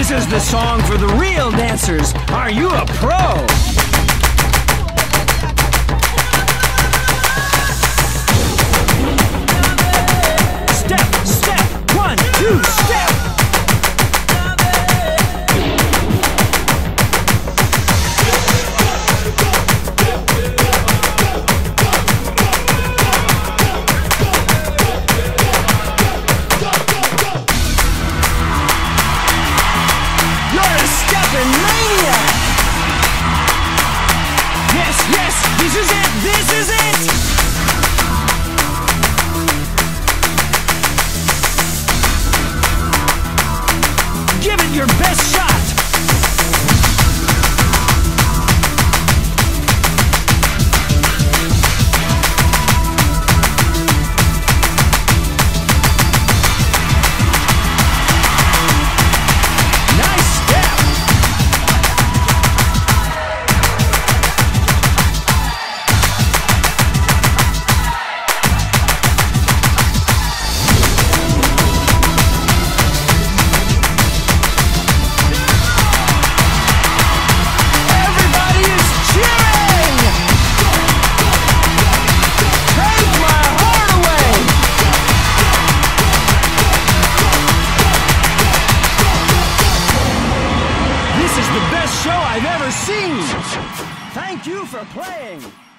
This is the song for the real dancers. Are you a pro? Step, step, 1, 2, step. Stepmania! Yes, yes, this is it, this is it! Give it your best shot! This is the best show I've ever seen! Thank you for playing!